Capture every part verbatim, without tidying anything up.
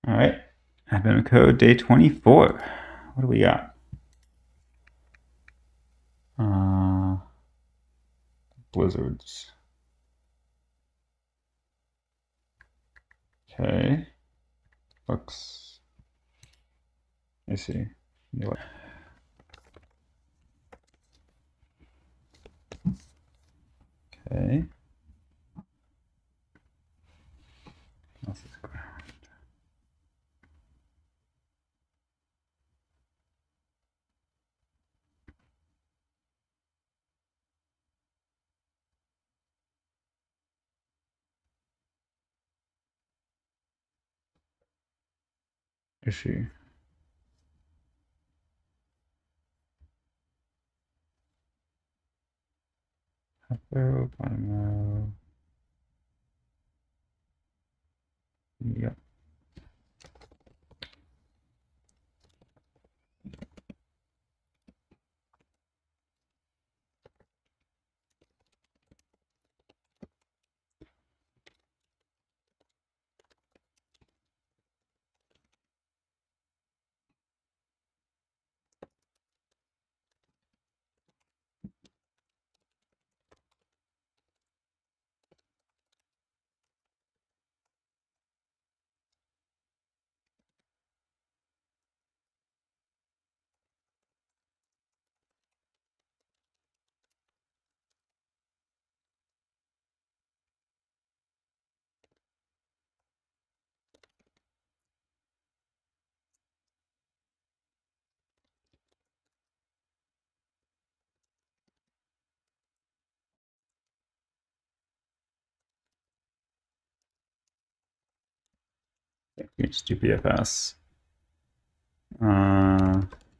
All right, Advent code day twenty-four. What do we got? Uh, blizzards. Okay. Looks. I see. Okay. This is ground. Issue. Top row, bottom row. Yep. Let's do P F S. Uh,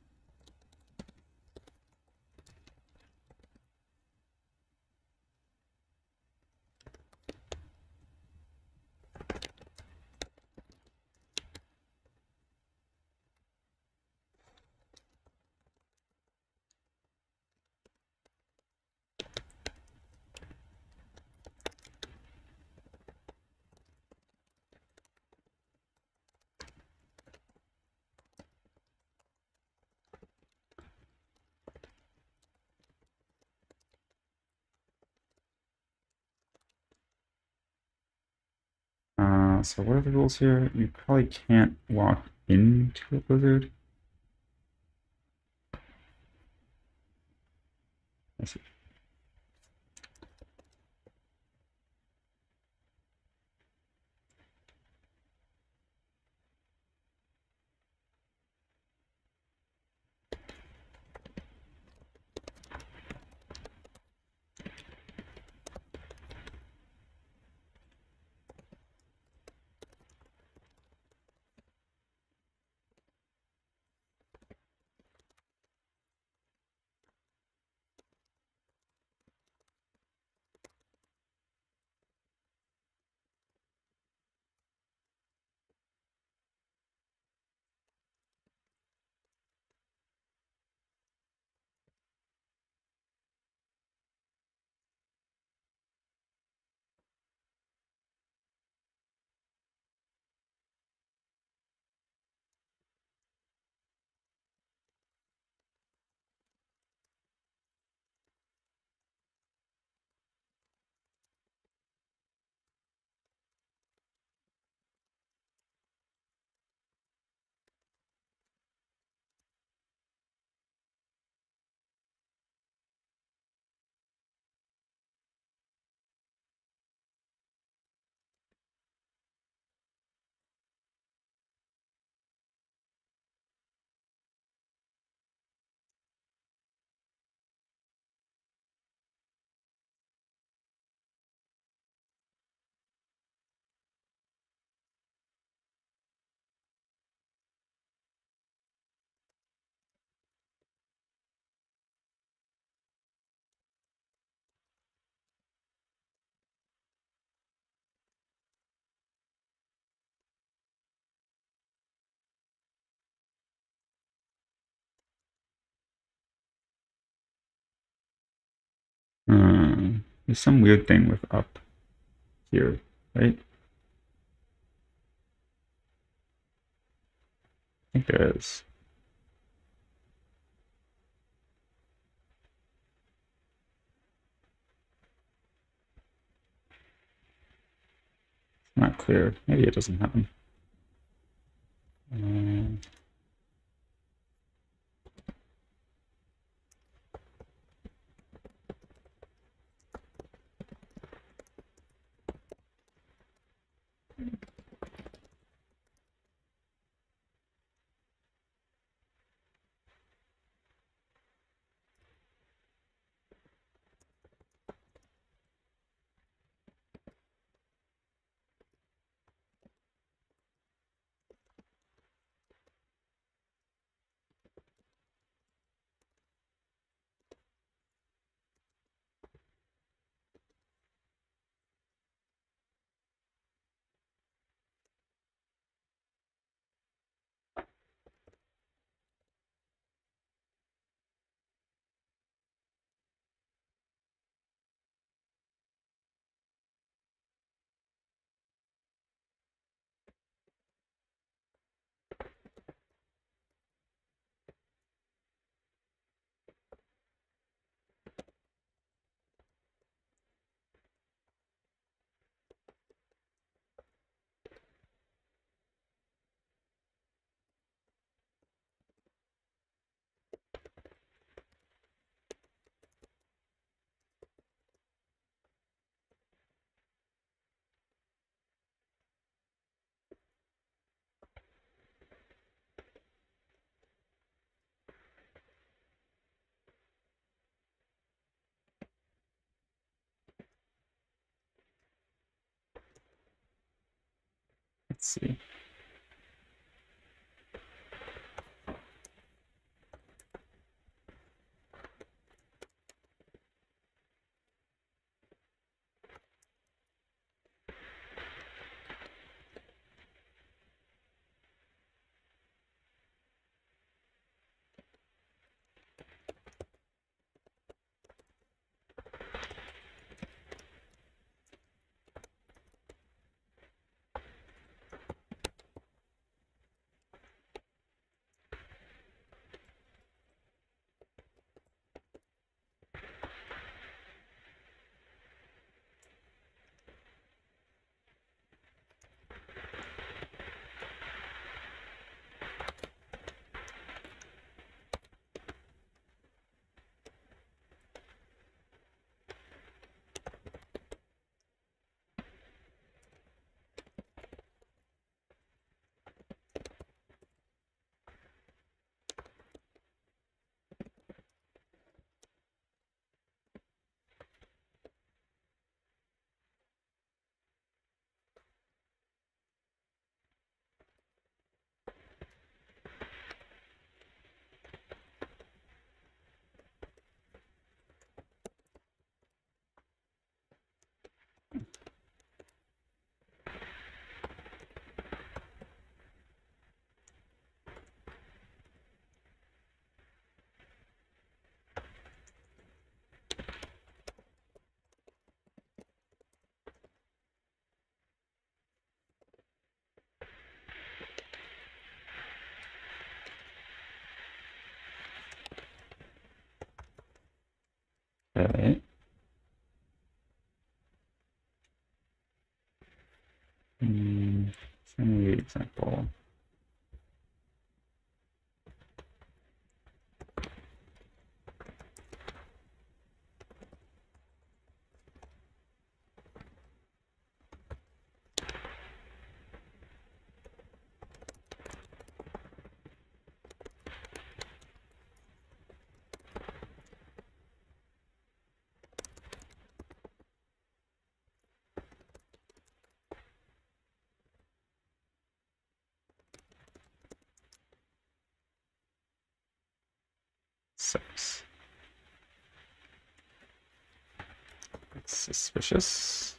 uh, so what are the rules here? You probably can't walk into a blizzard. I see. Hmm. There's some weird thing with up here, right? think there is. Not clear. Maybe it doesn't happen. Um, let's see. Okay. Hmm, show me the example. Six. That's suspicious.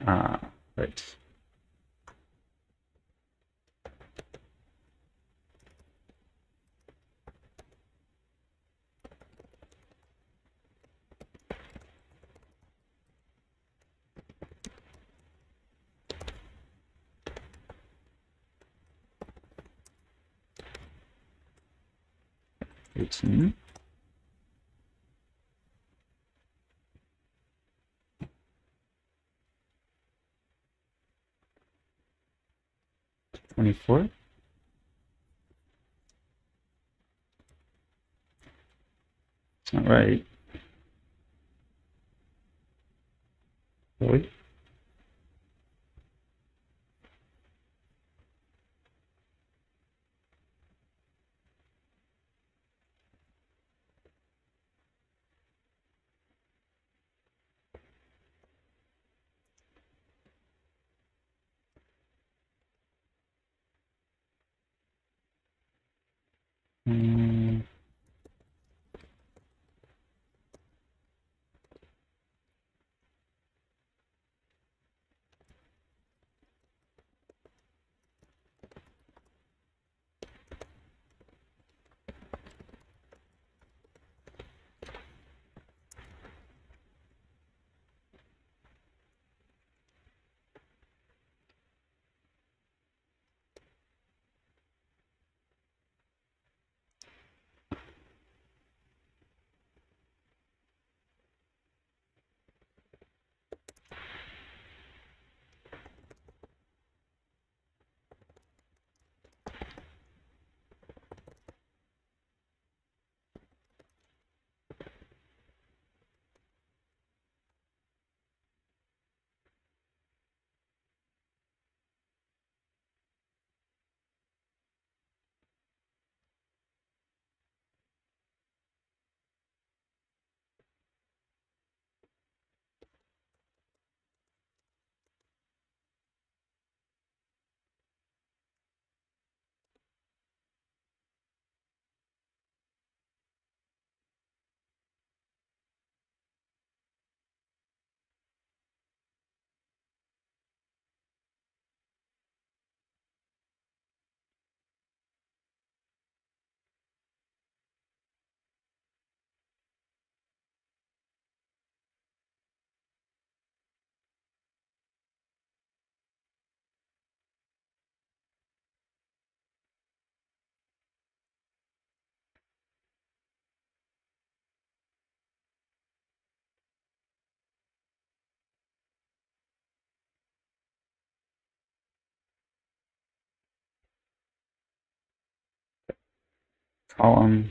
Ah, right. eighteen. twenty-four. It's not right. Really? Mm, column.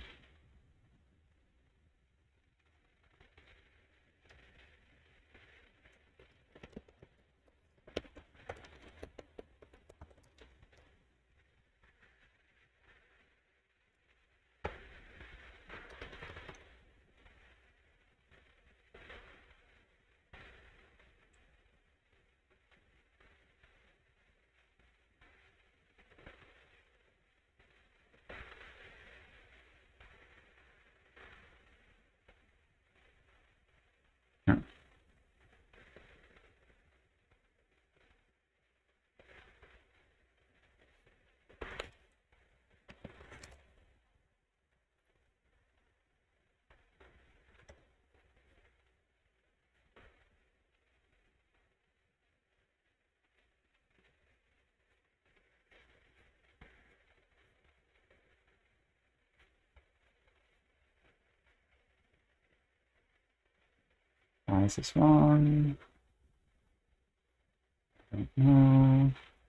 No. Why is this wrong? I don't know.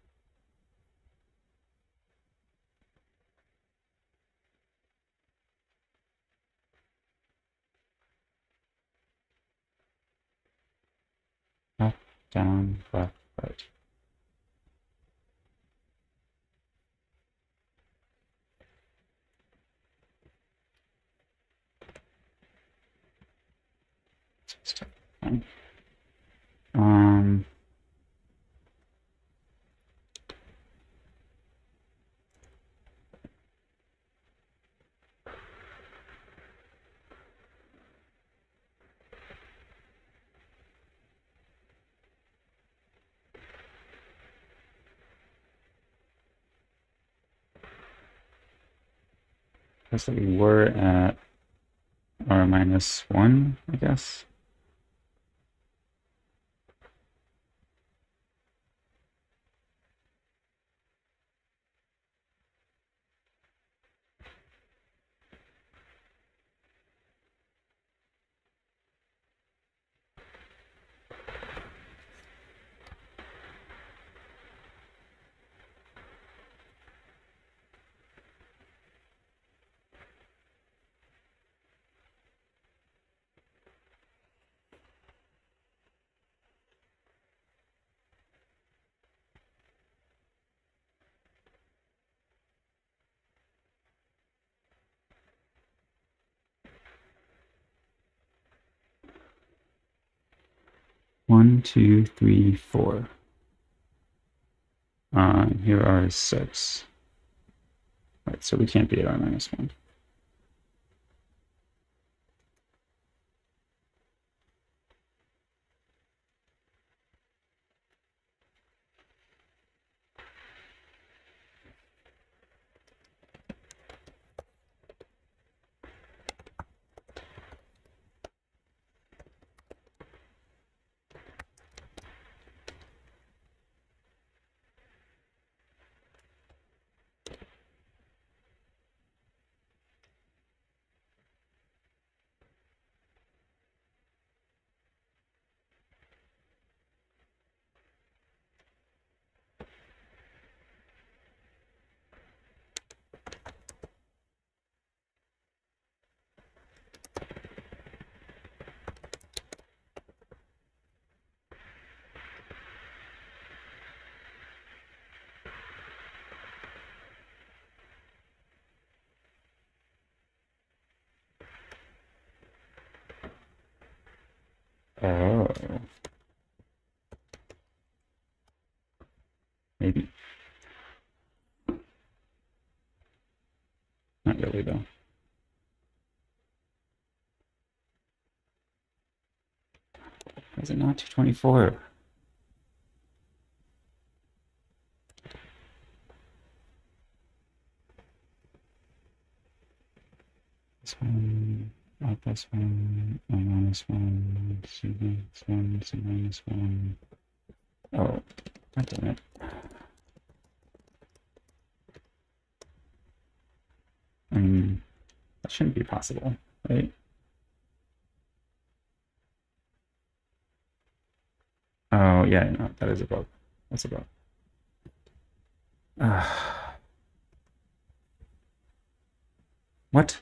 Up, down, left, right. Fine. Um, Because that we were at r minus one, I guess. One, two, three, four. Uh, and here are six. Right, so we can't be at r minus one. Oh. Maybe. Not really, though. Why is it not two twenty-four? This one, R plus one, R minus one, C minus one, C minus one. Oh, God damn it. I mean, that shouldn't be possible, right? Oh, yeah, no, that is a bug. That's a bug. Uh, what?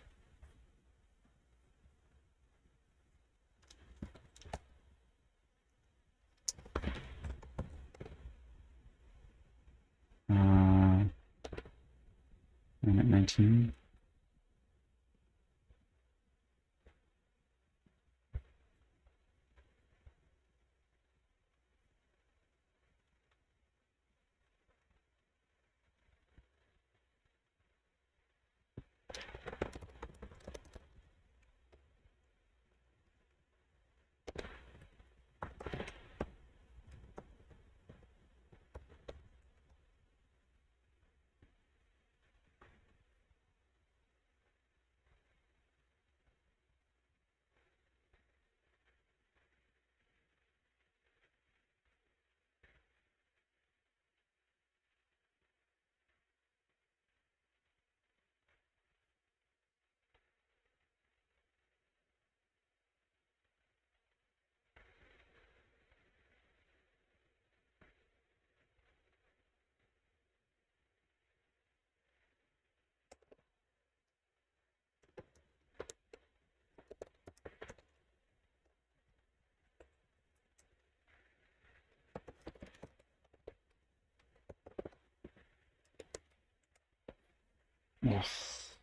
Uh, I'm at nineteen. Yes.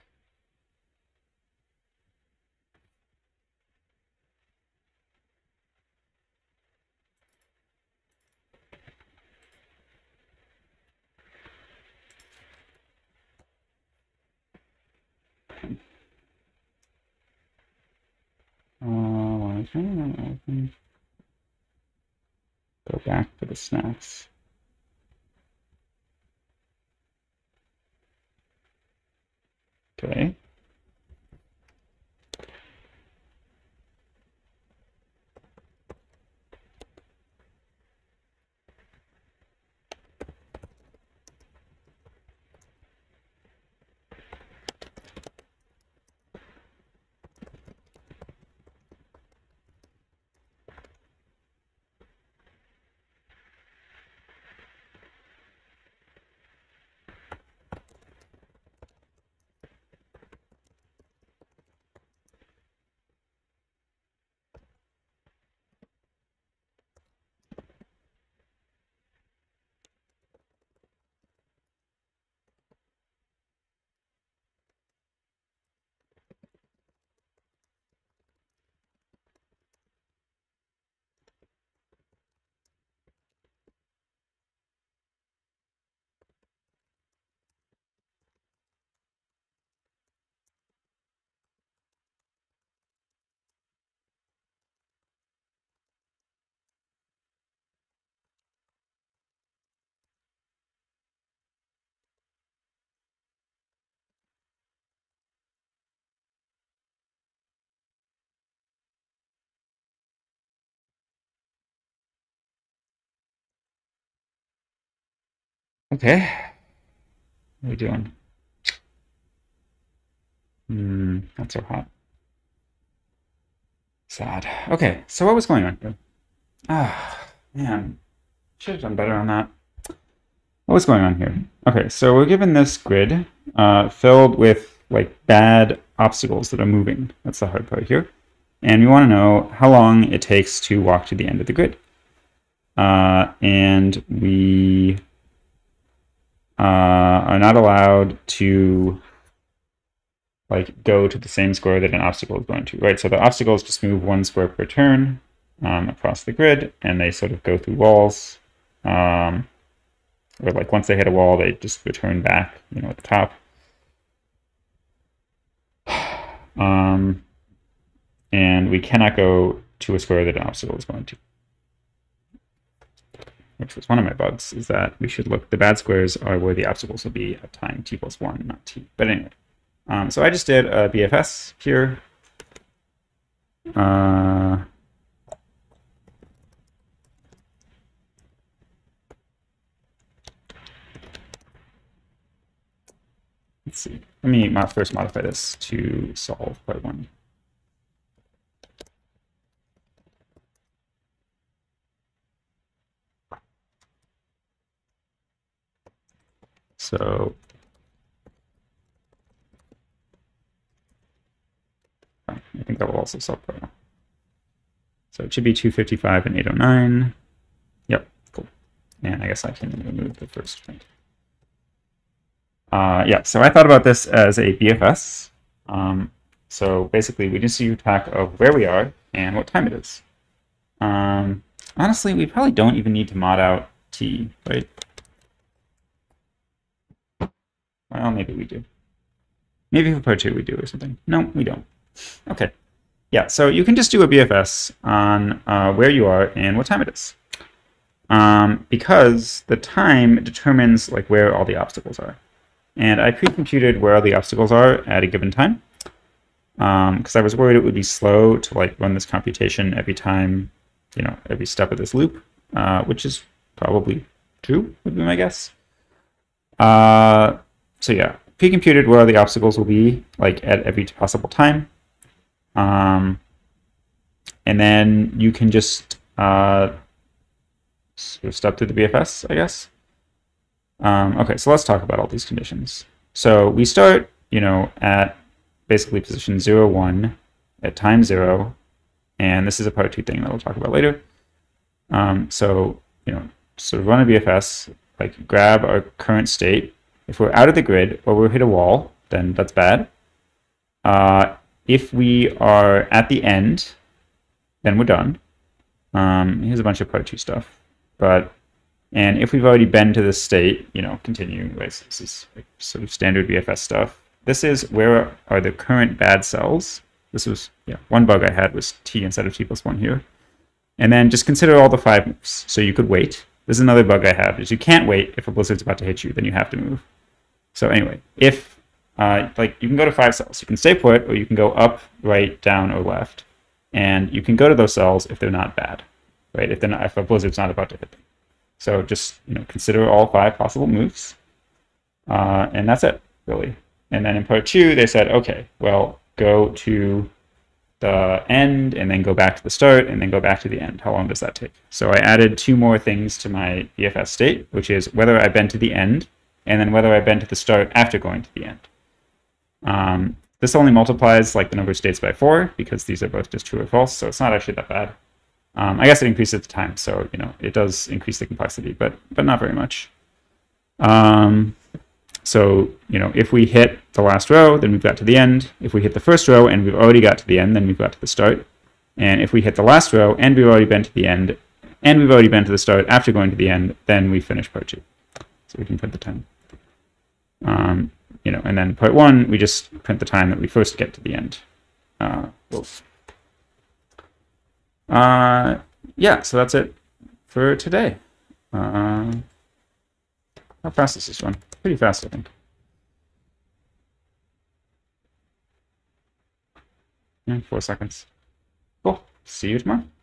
Uh, open. Go back for the snacks. Okay. Okay. What are we doing? Hmm, not so hot. Sad. Okay, so what was going on here? Ah, man. Should have done better on that. What was going on here? Okay, so we're given this grid uh, filled with like bad obstacles that are moving. That's the hard part here. And we want to know how long it takes to walk to the end of the grid. Uh, and we uh, are not allowed to like go to the same square that an obstacle is going to, right? So the obstacles just move one square per turn um, across the grid, and they sort of go through walls. Um, or like once they hit a wall, they just return back, you know, at the top. Um, and we cannot go to a square that an obstacle is going to. Which was one of my bugs, is that we should look, the bad squares are where the obstacles will be at time t plus one, not t. But anyway, um, so I just did a B F S here. Uh, let's see. Let me mod first modify this to solve part one. So I think that will also solve part one. So it should be two fifty-five and eight oh nine. Yep, cool. And I guess I can remove the first print. Uh, yeah, so I thought about this as a B F S. Um, so basically, we just keep track of where we are and what time it is. Um, honestly, we probably don't even need to mod out t, right? Well, maybe we do. Maybe for part two we do or something. No, we don't. Okay. Yeah, so you can just do a B F S on uh, where you are and what time it is. Um, because the time determines like where all the obstacles are. And I pre-computed where all the obstacles are at a given time. Because um, I was worried it would be slow to like run this computation every time, you know, every step of this loop, uh, which is probably true, would be my guess. Uh, so yeah, pre-computed where the obstacles will be like at every possible time. Um, and then you can just uh, sort of step through the B F S, I guess. Um, okay, so let's talk about all these conditions. So we start, you know, at basically position zero, one at time zero, and this is a part two thing that we'll talk about later. Um, so, you know, sort of run a B F S, like grab our current state. If we're out of the grid or we hit a wall, then that's bad. Uh, if we are at the end, then we're done. Um, here's a bunch of part two stuff. But, and if we've already been to this state, you know, continue, right, this is like sort of standard B F S stuff. This is where are the current bad cells. This was, yeah, one bug I had was t instead of t plus one here. And then just consider all the five moves. So you could wait. This is another bug I have, is you can't wait if a blizzard's about to hit you, then you have to move. So anyway, if, uh, like, you can go to five cells. You can stay put, or you can go up, right, down, or left. And you can go to those cells if they're not bad, right? If they're not, if a blizzard's not about to hit them. So just, you know, consider all five possible moves. Uh, and that's it, really. And then in part two, they said, okay, well, go to the end and then go back to the start and then go back to the end. How long does that take? So I added two more things to my B F S state, which is whether I've been to the end and then whether I've been to the start after going to the end. Um, this only multiplies like the number of states by four because these are both just true or false, so it's not actually that bad. Um, I guess it increases the time, so you know it does increase the complexity, but but not very much. Um, so you know if we hit the last row, then we've got to the end. If we hit the first row and we've already got to the end, then we've got to the start. And if we hit the last row and we've already been to the end, and we've already been to the start after going to the end, then we finish part two. So we can print the time. Um, you know, and then part one, we just print the time that we first get to the end. Uh, uh, yeah, so that's it for today. Uh, how fast is this one? Pretty fast, I think. Yeah, four seconds. Cool. See you tomorrow.